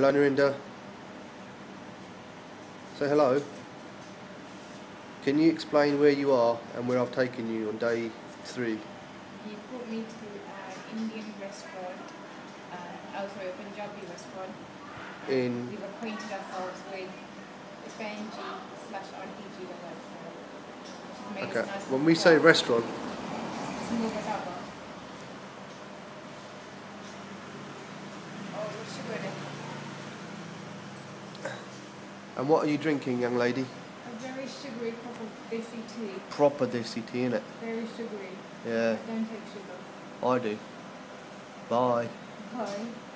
Hello Narinda. Say hello. Can you explain where you are and where I've taken you on day 3? You brought me to an Indian restaurant, also a Punjabi restaurant. We've acquainted ourselves with the Benji/Auntie G the website. Okay. When we say restaurant, and what are you drinking, young lady? A very sugary cup of desi tea. Proper desi tea, innit? Very sugary. Yeah. I don't take sugar. I do. Bye. Bye.